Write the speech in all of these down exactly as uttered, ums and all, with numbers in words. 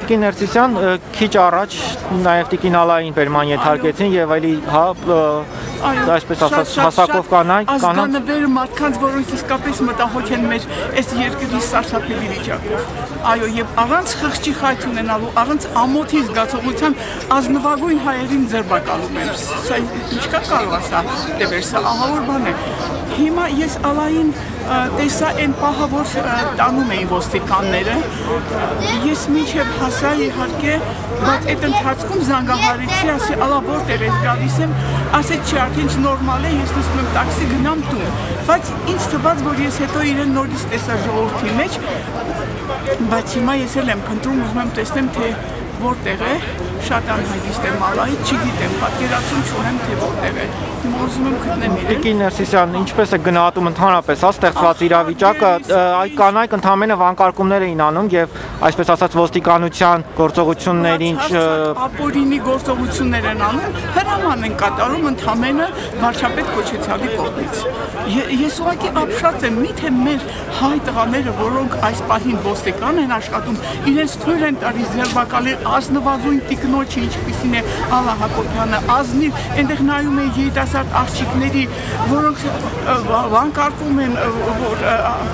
Տիկին Ներսիսյան քիչ առաջ նաև Տիկին Ալային բերման ենթարկեցին եւ այլի հա այսպես ասած հասակով կանայք ազգանվերը մարդկանց, որոնք իսկապես մտահոգ են մեր այս երկրի սարսափելի վիճակով։ Այո, եւ առանց խղճի խայթ ունենալու, առանց ամոթի զգացողության ազնվագույն հայերին ձերբակալում են։ Սա ինչքան կարող է սա տևել, սա ահավոր բան է։ Հիմա ես Ալային տեսա այն պահը, որ տանում էին ոստիկանները, ես մինչև հասա իհարկե, բայց այդ ընթացքում զանգահարեցի, ասի ալա որտեղ ես գալիս եմ, ասեց չի արդեն նորմալ է, ես նստում եմ տաքսի գնամ տուն, բայց ինձ թվաց, որ ես հետո իրեն նորից տեսա ժողովրդի մեջ, բայց հիմա ես էլ եմ փնտրում, ուզում եմ տեսնեմ, թե որտեղ է, շատ անհայտ եմ Ալայից, չգիտեմ, պատկերացում չունեմ, թե որտեղ է, հիմա ուզում եմ գտնեմ իրեն։ Տիկին Ներսիսյան, ինչպես է գնահատում ընդհանրապես հա ստեղծված իրավիճակը, այդ կանայք ընդհանրապես վանկարկումներ էին անում եւ այսպես ասած ոստիկանության գործողություններին ապօրինի գործողություններ են անում, հրաման են կատարում ընդհանրապես վարչապետ Քոչարյանի կողմից։ Ես ուղղակի ապշած եմ, միթե մեր հայ տղաները, որոնք այս պահին ոստիկան են աշխատում, իրենց թույլ են տալիս ձերբակալել ազնվագույն տիկնոջը, ինչպիսին է Ալա Հակոբյանը, ազնիվ, այնտեղ նայում են երիտասարդ աղջիկների, որոնք վանկարկում են, որ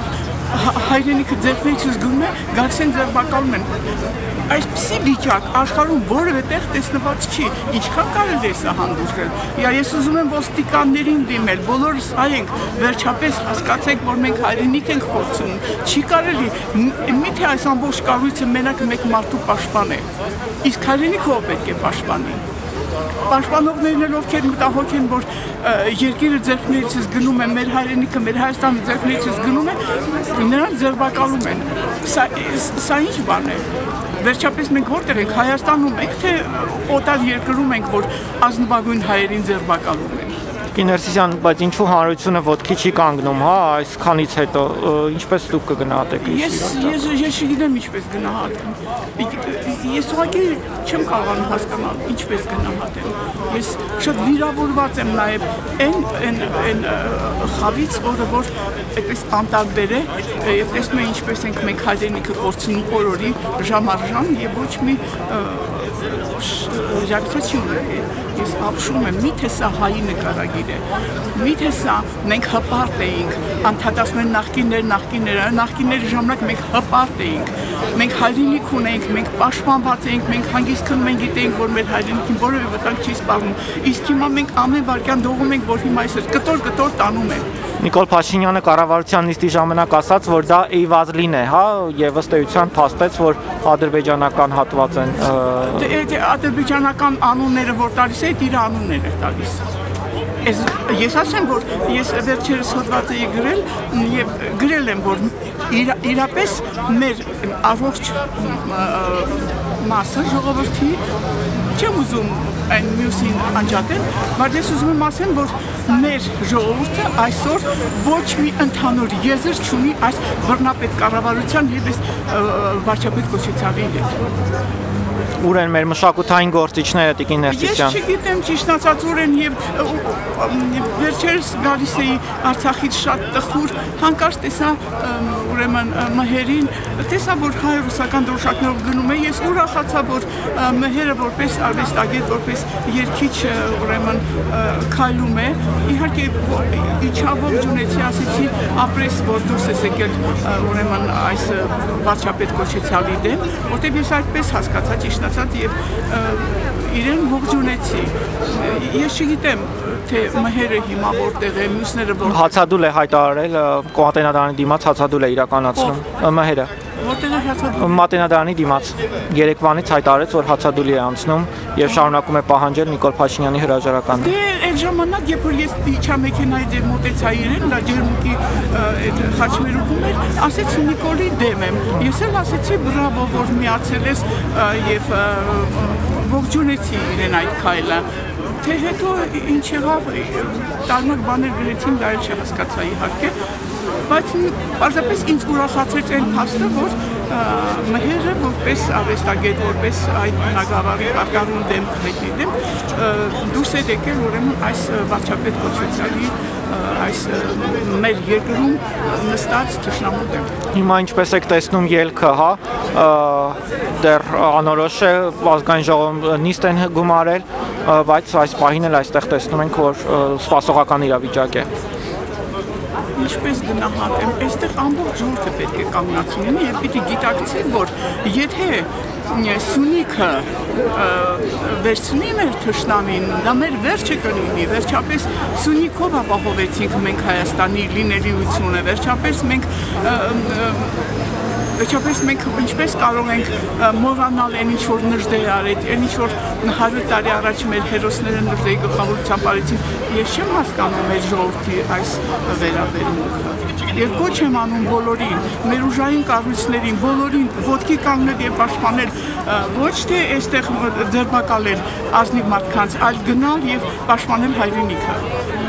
հայրենիքը ձեռքներից զգում է, գալիս են ձերբակալում են։ Այսպիսի վիճակ աշխարհում որևէ տեղ տեսնված չի, ինչքան կարելի է սա հանդուրժել։ Ես ուզում եմ ոստիկաններին դիմել, բոլորս հայ ենք, վերջապես հասկացենք, որ մենք հայրենիք ենք փորձում, չի կարելի, միթե այս ամբողջ կառույցը մենակ մեկ մարդու պաշտպան է, իսկ հայրենիքը ով պետք է պաշտպանի։ Պաշտպանողներն էլ ովքեր մտահոգ են, որ երկիրը ձեռքներիցս գնում է, մեր հայրենիքը, մեր Հայաստանը ձեռքներիցս գնում է, նրանց ձերբակալում են։ Սա ինչ բան է։ Վերջապես մենք որտեղ ենք, Հայաստանում ենք, թե օտար երկրում ենք, որ ազնվագույն հայերին ձերբակալում են։ Տիկին Ներսիսյան, բայց ինչու հանրությունը ոտքի չի կանգնում, հա, այսքանից հետո ինչպես դուք կգնահատեք։ Ես ես ես չգիտեմ ինչպես գնահատեմ։ Ես ուղղակի չեմ կարողանում հասկանալ ինչպես գնահատեմ։ Ես շատ վիրավորված եմ նաև այն այն այն խավից, որը որ այդպես անտարբեր է, եւ տեսնում եմ ինչպես ենք մենք հայրենիքը կորցնում օրորի ժամ առ ժամ եւ ոչ մի ժակցություն ունի։ Ես ապշում եմ, միթե սա հայի նկարագիր է, միթե սա մենք հպարտ էինք, անդադասներ նախկիններ, նախկինները, նախկինների ժամանակ մենք հպարտ էինք, մենք հայրենիք ունենք, մենք պաշտպանված էինք, մենք հանգիստ քնում ենք, գիտենք, որ մեր հայրենիքին որևէ վտանգ չի սպառնում, իսկ հիմա մենք ամեն վարքյան դողում ենք, որ հիմա այսօր կտոր-կտոր տանում են։ Նիկոլ Փաշինյանը կառավարության նիստի ժամանակ ասաց, որ դա Էյվազլին է, հա, եւ ըստ էության փաստեց, որ ադրբեջանական հատված են։ Դե ադրբեջանական անունները որ տալիս է, իր անունները տալիս։ Ես ասեմ, որ ես վերջերս հոդված էի գրել եւ գրել եմ, որ իրապես մեր առողջ մասը ժողովրդի չեմ ուզում այն մյուսին անջատել, բայց ես ուզում եմ ասեմ, որ մեր ժողովուրդը այսօր ոչ մի ընդհանուր եզր չունի այս բռնապետ կառավարության եւ այս վարչապետ Քոչարյանի հետ։ Ուր են մեր մշակութային գործիչները, Տիկին Ներսիսյան։ Ես չգիտեմ ճիշտ ասած ուր են եւ վերջերս գալիս էի Արցախից շատ տխուր, հանկարծ տեսա ուրեմն Մհերին, տեսա որ հայ-ռուսական դրոշակներով գնում է, ես ուրախացա որ Մհերը որպես արվեստագետ, որպես երգիչ ուրեմն քայլում է, իհարկե իջավ ջունեցի ասեցի ապրես որ դուրս ես եկել ուրեմն այս վարչապետ Քոչարյանի դեմ, որտեղ ես այդպես հասկացա ճիշտ ասած եւ իրեն ողջունեցի։ Ես չգիտեմ թե Մհերը հիմա որտեղ է, մյուսները որ հացադուլ է հայտարարել Մատենադարանի դիմաց հացադուլ է իրականացնում Մհերը։ Որտեղ է հացադուլ։ Մատենադարանի դիմաց Երևանից հայտարարեց, որ հացադուլի է անցնում եւ շարունակում է պահանջել Նիկոլ Փաշինյանի հրաժարականը։ Դե այդ ժամանակ, երբ որ ես իջա մեքենայի դեմ մոտեցա իրեն, դա ջերմուկի այդ խաչմերուկում էր, ասեց Նիկոլի դեմ եմ։ Ես էլ ասեցի բրավո, որ միացել ես եւ ողջունեցի իրեն այդ քայլը։ Թե հետո ինչ եղավ, տարբեր բաներ գրեցին, դա էլ չհասկացա իհարկե, բայց պարզապես ինձ ուրախացրեց այն փաստը, որ Մհերը որպես արվեստագետ, որպես այդ բնագավառի կարգառուն դեմք հայտնի դուրս է եկել ուրեմն այս վարչապետ կոչեցյալի այս մեր երկրում նստած թշնամու դեմ։ Հիմա ինչպես եք տեսնում ելքը, հա, դեռ անորոշ է, ազգային ժողովում նիստ են գումարել, բայց այս պահին էլ այստեղ տեսնում ենք, որ սպասողական իրավիճակ է։ Ինչպես գնահատեմ, այստեղ ամբողջ ժողովուրդը պետք է կանգնած լինի եւ պիտի գիտակցի, որ եթե Սյունիքը վերցնի մեր թշնամին, դա մեր վերջը կլինի, վերջապես Սյունիքով ապահովեցինք մենք Հայաստանի լինելիությունը, վերջապես մենք Վերջապես մենք ինչպես կարող ենք մոռանալ այն ինչ որ նժդեր արեց, այն ինչ որ հարյուր տարի առաջ մեր հերոսները նժդեի գլխավորությամբ արեցին, ես չեմ հասկանում մեր ժողովրդի այս վերաբերմունքը։ Եվ կոչ եմ անում բոլորին, մեր ուժային կառույցներին, բոլորին ոտքի կանգնել եւ պաշտպանել, ոչ թե այստեղ ձերբակալել ազնիվ մարդկանց, այլ գնալ եւ պաշտպանել հայրենիքը։